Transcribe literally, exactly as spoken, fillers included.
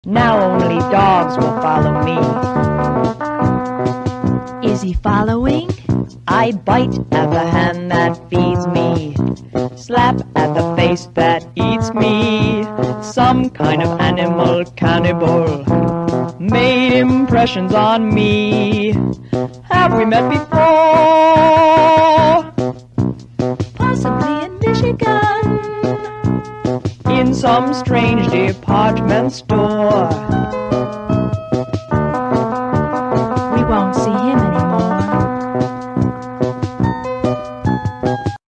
Now only dogs will follow me. Is he following? I bite at the hand that feeds me, slap at the face that eats me. Some kind of animal cannibal made impressions on me. Have we met before? Possibly in Michigan, In some strange department store.